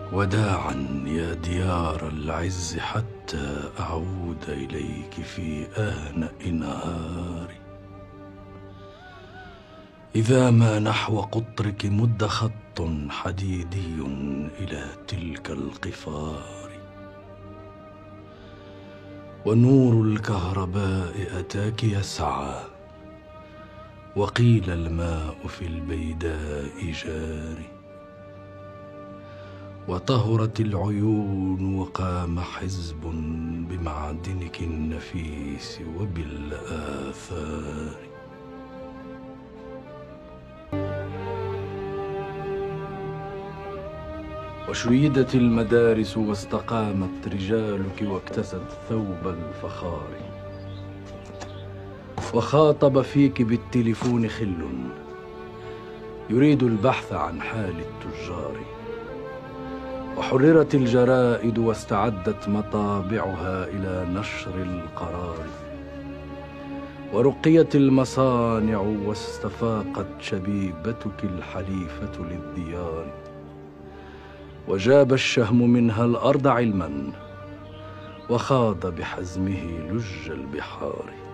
وداعا يا ديار العز حتى أعود إليك في أهنأ نهاري. إذا ما نحو قطرك مد خط حديدي إلى تلك القفار، ونور الكهرباء أتاك يسعى، وقيل الماء في البيداء جاري، وطهرت العيون وقام حزب بمعدنك النفيس وبالآثار. وشيدت المدارس واستقامت رجالك واكتست ثوب الفخار، وخاطب فيك بالتليفون خل يريد البحث عن حال التجار، وحررت الجرائد واستعدت مطابعها إلى نشر القرار، ورقيت المصانع واستفاقت شبيبتك الحليفة للديار، وجاب الشهم منها الأرض علما وخاض بحزمه لج البحار.